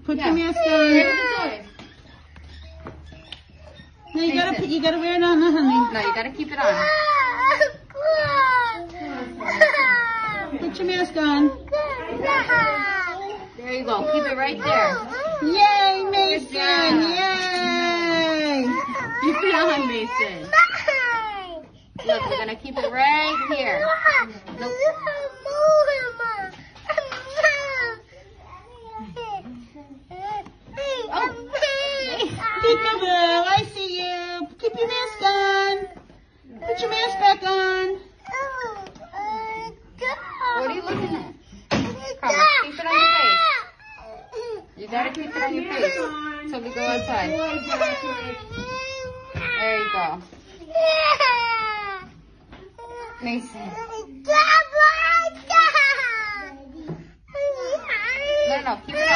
Put Yeah. your mask Where on. did the toys? No, you gotta wear it on, honey. No, you gotta keep it on. Put your mask on. There you go. Keep it right there. Yay, Mason! job. Yay! Keep it on, Mason. Look, we're gonna keep it right here. Nope. Peekaboo, I see you. Keep your mask on. Put your mask back on. What are you looking at? Come on, keep it on your face. You gotta keep it on your face so we go outside. There you go. Mason. No, keep it